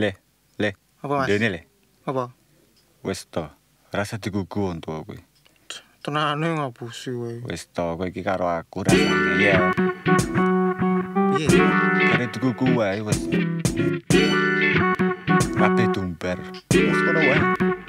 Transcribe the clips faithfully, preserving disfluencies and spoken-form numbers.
Le, le. Apa, Mas? Dene le. Apa? Wis to. Rasa digugu untuk kuwi. Tenane ngapusi kowe. Wis to, kowe iki karo aku rasane. Iya. Piye? Kare digugu wae wis. Kabeh tumbar. Wis kono wae.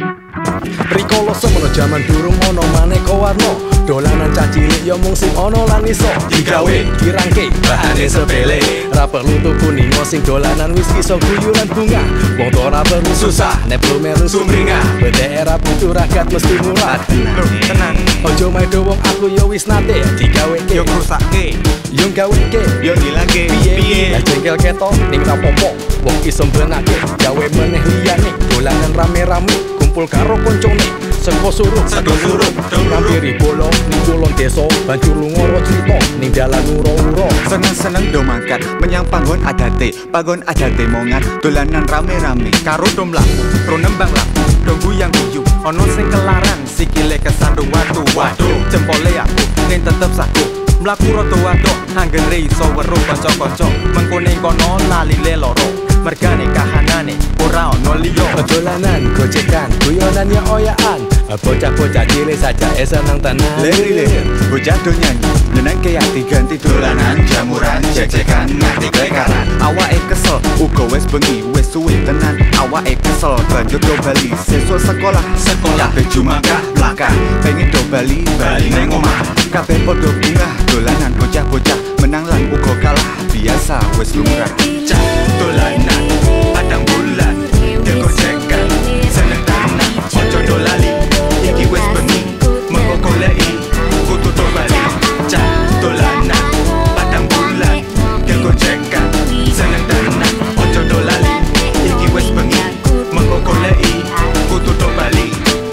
Rikala semono jaman durung ono maneka warna. Dolanan cah cilik ya mung sing ono lan iso digawe dirangke bahane sepele. Ra perlu tuku ningo sing dolanan wis iso guyuran bunga. Wong to ora perlu susah nek meru sumringah. Bedhe era butuh ragat mesti murah. Lho, tenan. Ojo maido wong aku ya wis nate digaweke Yo krusake, yo gaweke yo ngilangke. Piye? lah jengkel keto ning rapopo. Wong iso benake gawe meneh liyane dolanan rame-rame kumpul karo koncone seko suruh Seko suruh ngampiri bolo ning kulon desa banjur lunga crita ning dalan uro-uro Seneng-seneng do mangkat menyang panggon adate panggon adate mongat dolanan rame-rame karo dom laku, ro nembang laku, do guyang guyu. Ono sing kelaran, sikile kesandung watu. Waduh, jempole aku ning tetep saku. Mlaku rada wadok, anggere iso weruh kanca-kanca. Mengko ning kono lali le loro. Mergane kahanane ora ono liya. dolanan gojekan guyonan ya oyaan bocah-bocah cilik saja seneng tenan Lir Ilir bocah do nyanyi nyenengke ati ganti dolanan jamuran jek-jekan nganti klekaran awake kesel uga wis bengi wis suwe tenan awake kesel banjur do bali sesuk sekolah sekolah kabeh jumangkah mlakah pengen do bali bali ning omah kabeh padha bungah dolanan bocah-bocah menang lan uga kalah biasa wis lumrah Cah dolanan padang bulan kegojekan seneng tenan ojo do lali iki wis bengi mengko goleki kudu do bali. Cah dolanan padang bulan kegojekan seneng tenan ojo do lali iki wis bengi mengko goleki kudu do bali.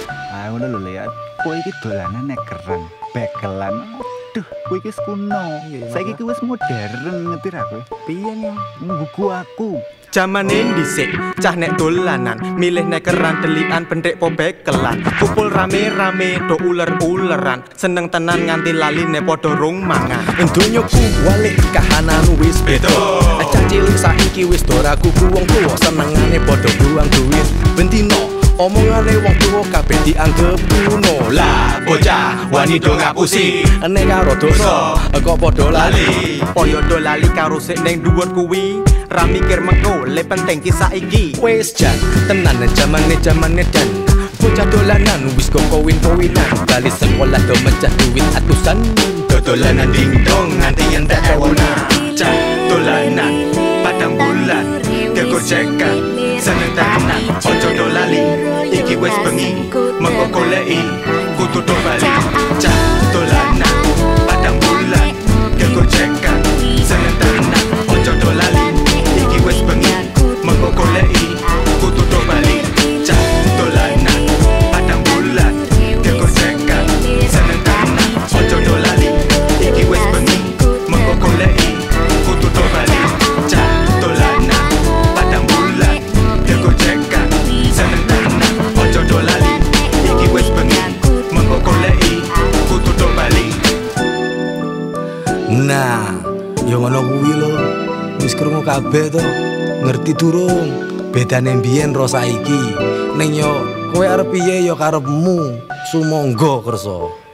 Ah ngono lho le. Kowe iki dolanan nek keren, bekelan. Duh, kowe iki kuno. Saiki ki wis modern ngerti ra kowe? Piye nih? Nggugu aku. Jamane dhisik cah nek dolanan milih nek keran delikan penthik pobekelan kumpul rame-rame do uler-uleran seneng tenan nganti lali nek padha rung mangan Donyoku walik kahanan wis beda. Cah cilik saiki wis ora kuku wong tuwa senengane padha buang duit bentino omongane wong tuwa kabeh dianggep kuno. Lah bocah wani do ngapusi nek karo dosa kok padha lali. Poyo do lali karo sik ning dhuwur kuwi ra mikir mengko le penting ki saiki Wes jan tenan jamane jamane dan bocah dolanan wis kok kowin-kowinan bali sekolah do mecah duit atusan dolanan dingdong nganti entek ewona. Cah dolanan padang bulan kegojekan seneng tenan ojo do lali iki wis bengi mengko goleki kudu do bali. Cah dolanan padang bulan kegojekan seneng tenan ojo do lali iki wis bengi mengko goleki kudu do bali. Cah dolanan padang bulan kegojekan seneng tenan ojo do lali iki wis bengi mengko goleki kudu do bali. Cah dolanan padang bulan kegojekan seneng tenan ojo do lali iki wis bengi mengko goleki kudu do bali. Nah, yo ngono kuwi lho. Wis krungu kabeh to. Ngerti durung? Bedane mbiyen ro saiki. Ning yo kowe arep piye yo karepmu. Sumangga kersa.